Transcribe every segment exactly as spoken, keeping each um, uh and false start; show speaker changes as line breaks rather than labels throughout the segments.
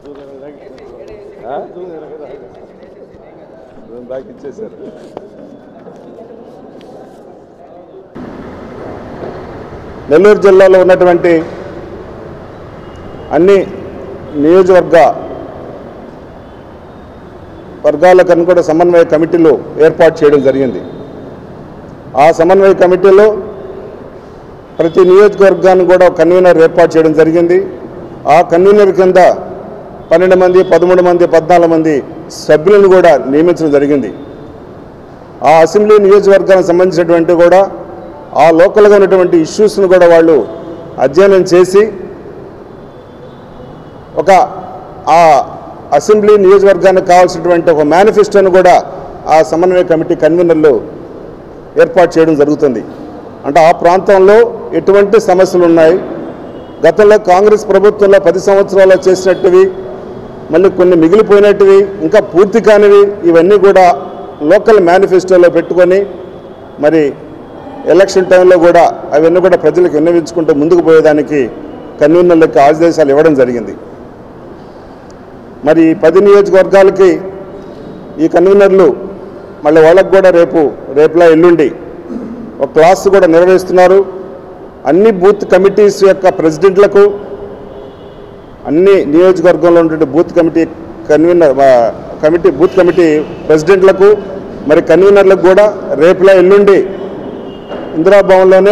Back ఇచ్చేసారు. నెల్లూరు జిల్లాలో ఉన్నటువంటి అన్ని నియోజకవర్గ వర్గాలకు కూడా సమన్వయ కమిటీలు ఏర్పాటు చేయడం జరిగింది. ఆ సమన్వయ కమిటీలో ప్రతి నియోజకవర్గాన్ని కూడా కన్వీనర్ ఏర్పాటు చేయడం జరిగింది. ఆ కన్వీనర్ కింద పన్నెండు మంది పదమూడు మంది పద్నాలుగు మంది సభ్యులను కూడా నియమించడం జరిగింది. ఆ అసెంబ్లీ నియోజకవర్గానికి సంబంధించినటువంటి కూడా ఆ లోకల్గా ఉన్నటువంటి ఇష్యూస్ను కూడా వాళ్ళు అధ్యయనం చేసి ఒక ఆ అసెంబ్లీ నియోజకవర్గానికి కావాల్సినటువంటి ఒక మేనిఫెస్టోను కూడా ఆ సమన్వయ కమిటీ కన్వీనర్లు ఏర్పాటు చేయడం జరుగుతుంది. అంటే ఆ ప్రాంతంలో ఎటువంటి సమస్యలు ఉన్నాయి, గతంలో కాంగ్రెస్ ప్రభుత్వంలో పది సంవత్సరాల్లో చేసినట్టువి, మళ్ళీ కొన్ని మిగిలిపోయినట్టువి, ఇంకా పూర్తి కానివి, ఇవన్నీ కూడా లోకల్ మేనిఫెస్టోలో పెట్టుకొని మరి ఎలక్షన్ టైంలో కూడా అవన్నీ కూడా ప్రజలకు విన్నవించుకుంటూ ముందుకు పోయేదానికి కన్వీనర్లకు ఆదేశాలు ఇవ్వడం జరిగింది. మరి పది నియోజకవర్గాలకి ఈ కన్వీనర్లు మళ్ళీ వాళ్ళకు కూడా రేపు రేపులా ఎల్లుండి ఒక క్లాస్ కూడా నిర్వహిస్తున్నారు. అన్ని బూత్ కమిటీస్ యొక్క ప్రెసిడెంట్లకు, అన్ని నియోజకవర్గంలో ఉన్నటువంటి booth committee convener committee booth committee ప్రెసిడెంట్లకు మరి కన్వీనర్లకు కూడా రేపులా ఎల్లుండి ఇందిరాభవన్లోనే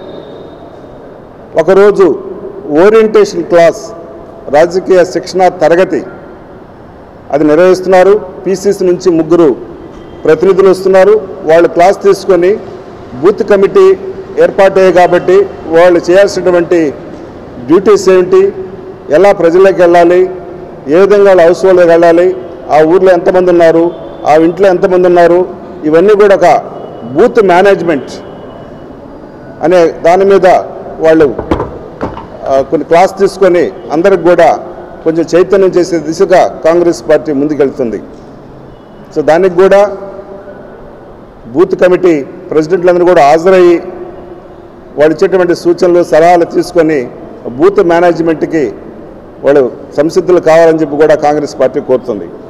ఒకరోజు ఓరియంటేషన్ క్లాస్, రాజకీయ శిక్షణ తరగతి అది నిర్వహిస్తున్నారు. పీసీసీ నుంచి ముగ్గురు ప్రతినిధులు వస్తున్నారు. వాళ్ళు క్లాస్ తీసుకొని బూత్ కమిటీ ఏర్పాటయ్యాయి కాబట్టి వాళ్ళు చేయాల్సినటువంటి డ్యూటీస్ ఏమిటి, ఎలా ప్రజలకు వెళ్ళాలి, ఏ విధంగా వాళ్ళు హౌస్ హోల్డ్కి వెళ్ళాలి, ఆ ఊర్లో ఎంతమంది ఉన్నారు, ఆ ఇంట్లో ఎంతమంది ఉన్నారు, ఇవన్నీ కూడా ఒక బూత్ మేనేజ్మెంట్ అనే దాని మీద వాళ్ళు కొన్ని క్లాస్ తీసుకొని అందరికి కూడా కొంచెం చైతన్యం చేసే దిశగా కాంగ్రెస్ పార్టీ ముందుకెళ్తుంది. సో దానికి కూడా బూత్ కమిటీ ప్రెసిడెంట్లందరూ కూడా హాజరయ్యి వాళ్ళు ఇచ్చేటువంటి సూచనలు సలహాలు తీసుకొని బూత్ మేనేజ్మెంట్కి వాళ్ళు సంసిద్ధులు కావాలని చెప్పి కూడా కాంగ్రెస్ పార్టీ కోరుతుంది.